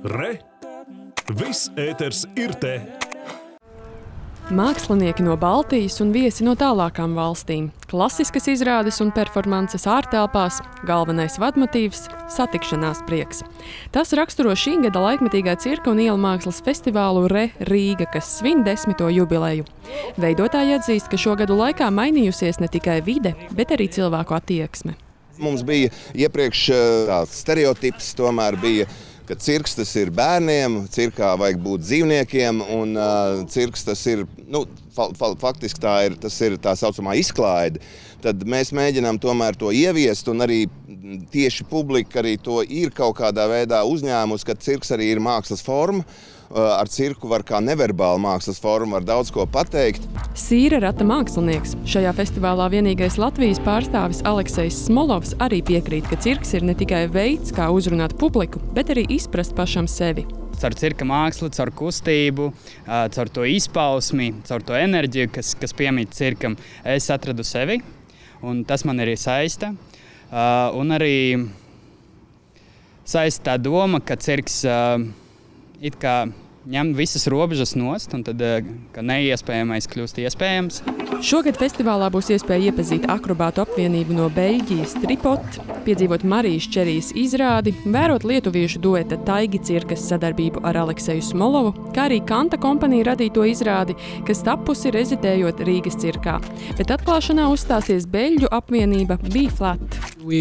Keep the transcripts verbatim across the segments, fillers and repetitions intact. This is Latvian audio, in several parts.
Re! Viss ēters ir te! Mākslinieki no Baltijas un viesi no tālākām valstīm. Klasiskas izrādes un performances ārtelpās, galvenais vadmotīvs – satikšanās prieks. Tas raksturo šī gada laikmetīgā cirka un ielu mākslas festivālu Re Rīga, kas svin desmito jubileju. Veidotāji atzīst, ka šo gadu laikā mainījusies ne tikai vide, bet arī cilvēku attieksme. Mums bija iepriekš tāds stereotips, tomēr bija, ka cirks tas ir bērniem, cirkā vajag būt dzīvniekiem, un uh, cirks tas ir, nu, faktiski tā ir, tas ir tā saucamā izklaide. Tad mēs mēģinām tomēr to ieviest, un arī tieši publika arī to ir kaut kādā veidā uzņēmusi, ka cirks arī ir mākslas forma. Ar cirku var kā neverbāla mākslas forma, var daudz ko pateikt. Sīra Rata mākslinieks. Šajā festivālā vienīgais Latvijas pārstāvis Aleksejs Smolovs arī piekrīt, ka cirks ir ne tikai veids, kā uzrunāt publiku, bet arī izprast pašam sevi. Caur cirka mākslu, caur kustību, caur to izpausmi, caur to enerģiju, kas, kas piemīt cirkam, es atradu sevi, un tas man arī saista. Un arī saista tā doma, ka cirks it kā ņem visas robežas nost, un tad, ka neiespējamais kļūst iespējams. Šogad festivālā būs iespēja iepazīt akrobātu apvienību no Beļģijas Tripot, piedzīvot Marijas Čerijas izrādi, vērot lietuviešu dueta Taigi cirkas sadarbību ar Alekseju Smolovu, kā arī Kanta kompanija radīto izrādi, kas tapusi rezidējot Rīgas cirkā. Bet atklāšanā uzstāsies Beļģu apvienība Be Flat.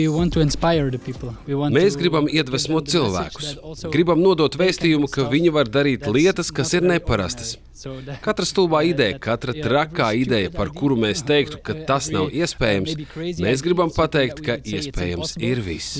Mēs gribam iedvesmot cilvēkus. Gribam nodot vēstījumu, ka viņi var darīt lietas, kas ir neparastas. Katra stulbā ideja, katra trakā ideja, par kuru mēs teiktu, ka tas nav iespējams, mēs gribam pateikt, ka iespējams ir viss.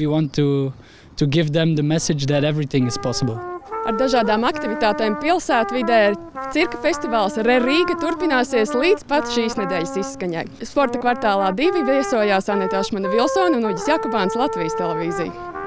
Ar dažādām aktivitātēm pilsētvidē cirka festivāls Re Rīga turpināsies līdz pat šīs nedēļas izskaņai. Sporta kvartālā divi viesojās Aneta Ašmana Vilsona un Uģis Jakubāns, Latvijas televīzija.